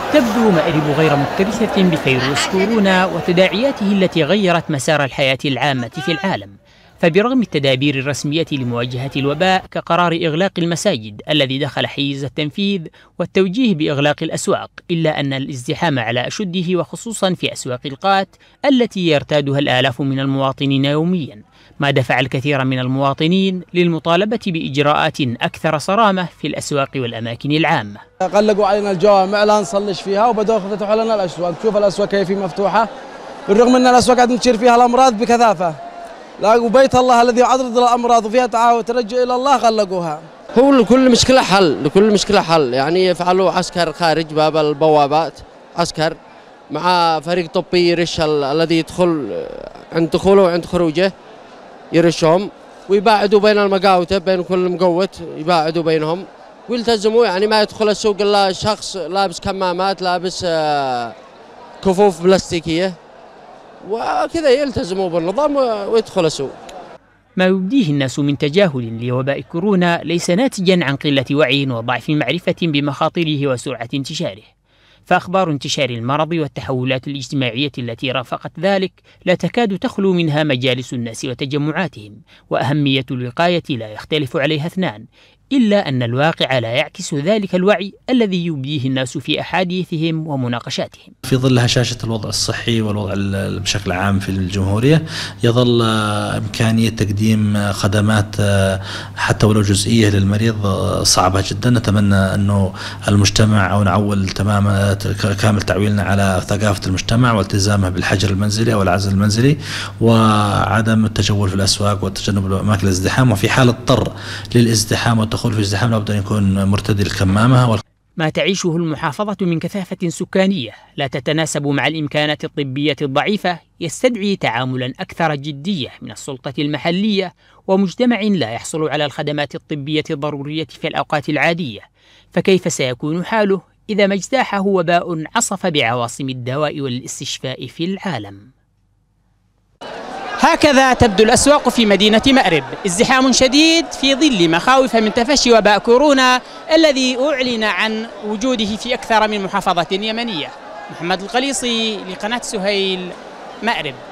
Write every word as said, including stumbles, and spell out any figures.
تبدو مأرب غير مكترثة بفيروس كورونا وتداعياته التي غيرت مسار الحياة العامة في العالم. فبرغم التدابير الرسمية لمواجهة الوباء كقرار إغلاق المساجد الذي دخل حيز التنفيذ والتوجيه بإغلاق الأسواق، إلا أن الازدحام على أشده وخصوصا في أسواق القات التي يرتادها الآلاف من المواطنين يوميا، ما دفع الكثير من المواطنين للمطالبة بإجراءات أكثر صرامة في الأسواق والأماكن العامة. غلقوا علينا الجوامع لا نصلش فيها وبدأوا يفتحوا لنا الأسواق، شوف الأسواق كيف مفتوحة بالرغم أن الأسواق قاعد نشير فيها الأمراض بكثافة، لا وبيت الله الذي يعرض للأمراض وفيها تعاون ترجع إلى الله غلقوها. هو لكل مشكلة حل، لكل مشكلة حل، يعني يفعلوا عسكر خارج باب البوابات، عسكر مع فريق طبي يرش الذي يدخل عند دخوله وعند خروجه يرشهم، ويباعدوا بين المقاوتة بين كل مقوت يباعدوا بينهم ويلتزموا، يعني ما يدخل السوق إلا شخص لابس كمامات لابس كفوف بلاستيكية وكذا يلتزموا بالنظام ويدخل السوق. ما يبديه الناس من تجاهل لوباء كورونا ليس ناتجا عن قلة وعي وضعف معرفة بمخاطره وسرعة انتشاره، فأخبار انتشار المرض والتحولات الاجتماعية التي رافقت ذلك لا تكاد تخلو منها مجالس الناس وتجمعاتهم، وأهمية الوقاية لا يختلف عليها اثنان، إلا أن الواقع لا يعكس ذلك الوعي الذي يبديه الناس في أحاديثهم ومناقشاتهم. في ظل هشاشة الوضع الصحي والوضع بشكل عام في الجمهورية، يظل إمكانية تقديم خدمات حتى ولو جزئية للمريض صعبة جدا. نتمنى أنه المجتمع أو نعول تماما كامل تعويلنا على ثقافة المجتمع والتزامه بالحجر المنزلي أو العزل المنزلي وعدم التجول في الأسواق وتجنب أماكن الازدحام، وفي حال اضطر للازدحام والدخول في الازدحام لابد أن يكون مرتدي الكمامة. ما تعيشه المحافظة من كثافة سكانية لا تتناسب مع الإمكانات الطبية الضعيفة يستدعي تعاملا أكثر جدية من السلطة المحلية ومجتمع لا يحصل على الخدمات الطبية الضرورية في الأوقات العادية، فكيف سيكون حاله إذا ما اجتاحه وباء عصف بعواصم الدواء والاستشفاء في العالم؟ هكذا تبدو الأسواق في مدينة مأرب، ازدحام شديد في ظل مخاوف من تفشي وباء كورونا الذي أعلن عن وجوده في أكثر من محافظة يمنية. محمد القليصي لقناة سهيل، مأرب.